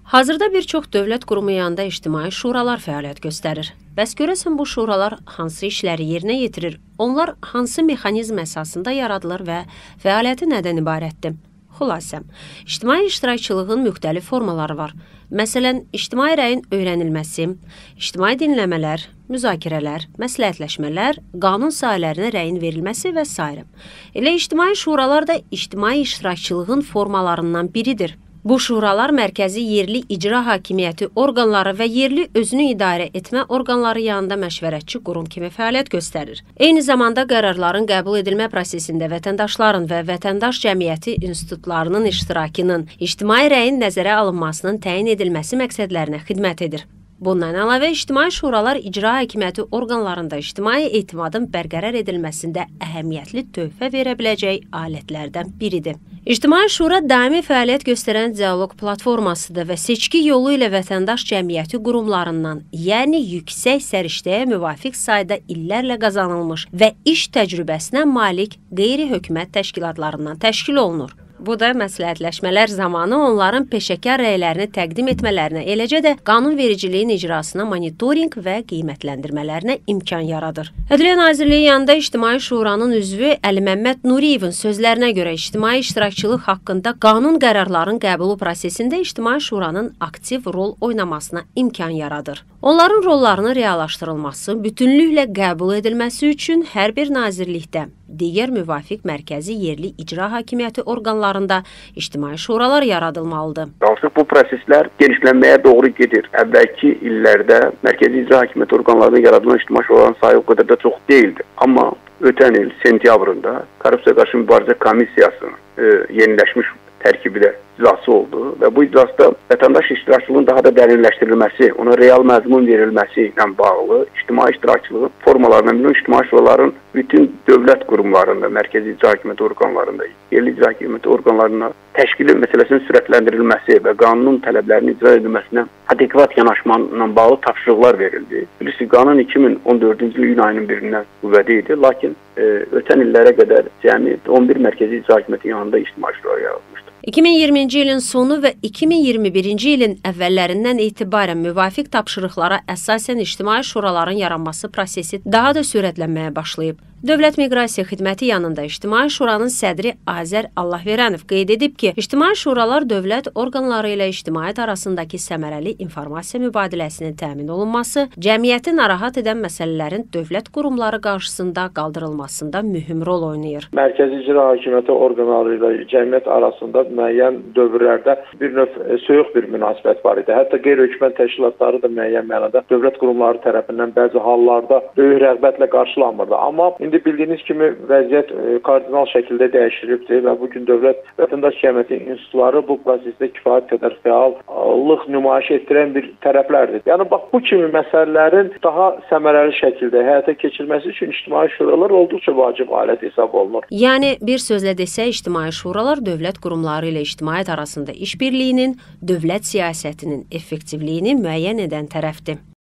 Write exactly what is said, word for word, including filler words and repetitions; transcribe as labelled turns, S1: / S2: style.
S1: Hazırda bir çox dövlət qurumu yanında ictimai şuralar fəaliyyət göstərir. Bəs görəsən bu şuralar hansı işləri yerinə yetirir? Onlar hansı mexanizm əsasında yaradılır və fəaliyyəti nədən ibarətdir? Xülasəm, ictimai iştirakçılığın müxtəlif formaları var. Məsələn, ictimai rəyin öyrənilməsi, ictimai dinləmələr, müzakirələr, məsləhətləşmələr, qanun sahələrinə rəyin verilməsi və s. Elə ictimai şuralar da ictimai iştirakçılığın formalarından biridir. Bu şuralar mərkəzi yerli icra hakimiyyəti orqanları və yerli özünü idarə etmə orqanları yanında məşvərətçi qurum kimi fəaliyyət göstərir. Eyni zamanda qərarların qəbul edilmə prosesində vətəndaşların və vətəndaş cəmiyyəti institutlarının iştirakının, ictimai rəyin nəzərə alınmasının təyin edilməsi məqsədlərinə xidmət edir. Bundan əlavə, ictimai şuralar icra hakimiyyəti orqanlarında ictimai etimadın bərqərar edilməsində əhəmiyyətli töhfə verə biləcək alətlərdən biridir. İctimai şura daimi fəaliyyət göstərən dialoq platformasıdır və seçki yolu ilə vətəndaş cəmiyyəti qurumlarından, yəni yüksək səriştəyə müvafiq sayda illərlə qazanılmış və iş təcrübəsinə malik qeyri-hökumət təşkilatlarından təşkil olunur. Bu da məsləhətləşmələr zamanı onların peşəkar rəylərini təqdim etmələrinə, eləcə də qanunvericiliyin icrasına monitorinq və qiymətləndirmələrinə imkan yaradır. Ədliyyə Nazirliyi yanında İctimai Şuranın üzvü Əli Məmməd Nuriyevin sözlərinə görə ictimai iştirakçılıq haqqında qanun qərarların qəbulu prosesində İctimai Şuranın aktiv rol oynamasına imkan yaradır. Onların rollarının reallaşdırılması, bütünlüklə qəbul edilməsi üçün hər bir nazirlikdə, digər müvafiq mərkəzi yerli icra hakimiyyəti orqanlarında ictimai şuralar yaradılmalıdır.
S2: Artıq bu proseslər genişlənməyə doğru gedir. Əvvəlki illərdə mərkəzi icra hakimiyyəti orqanlarında yaradılan ictimai şuraların sayı o qədər də çox deyildi. Amma ötən il sentyabrında Korrupsiya qarşı mübarizə komissiyasının e, yeniləşmiş tərkibi də icrası oldu və bu iclasda vətəndaş iştirakçılığının daha da dərinləşdirilməsi, ona real məzmun verilməsi ilə bağlı ictimai iştirakçılığın formalarından biri ictimai şuraların bütün dövlət qurumlarında, mərkəzi icra hakimiyyəti orqanlarında, yerli icra hakimiyyəti orqanlarına təşkili məsələsinin sürətləndirilməsi və qanunun tələblərinin icra edilməsinə adekvat yanaşmanla bağlı tapşırıqlar verildi. Bilirsiniz, qanun iki min on dördüncü il iyun ayının birindən qüvvədə idi, lakin e, ötən illərə qədər cəmi on bir mərkəzi icra hakimiyyəti yanında ictimai şura yaradılmışdı.
S1: iki min iyirminci ilin sonu və iki min iyirmi birinci ilin əvvəllərindən etibarən müvafiq tapşırıqlara əsasən ictimai şuraların yaranması prosesi daha da sürətlənməyə başlayıb. Dövlət Miqrasiya Xidməti yanında İctimai Şuranın sədri Azər Allahverənov qeyd edib ki, İctimai Şuralar dövlət orqanları ilə ictimaiyyət arasındakı səmərəli informasiya mübadiləsinin təmin olunması, cəmiyyəti narahat edən məsələlərin dövlət qurumları qarşısında qaldırılmasında mühüm rol oynayır.
S3: Mərkəzi icra hakimiyyəti orqanları ilə cəmiyyət arasında müəyyən dövrlərdə bir növ soyuq bir münasibət var idi. Hətta qeyri-hökumət təşkilatları da müəyyən mənada dövlət qurumları tərəfindən bəzi hallarda böyük rəğbətlə qarşılanmırdı. Amma İndi bildiyiniz kimi vəziyyət kardinal şəkildə dəyişilibdir və bugün dövlət vətəndaş cəmiyyəti institutları bu prosesdə kifayət qədər fəallıq nümayiş etdirən bir tərəflərdir. Yəni bax bu kimi məsələlərin daha səmərəli şəkildə həyata keçirilməsi üçün ictimai şuralar olduqca vacib alət hesab olunur.
S1: Yəni bir sözlə desə, ictimai şuralar dövlət qurumları ilə ictimaiyyət arasında işbirliyinin, dövlət siyasətinin effektivliyini müəyyən edən tərəfdir.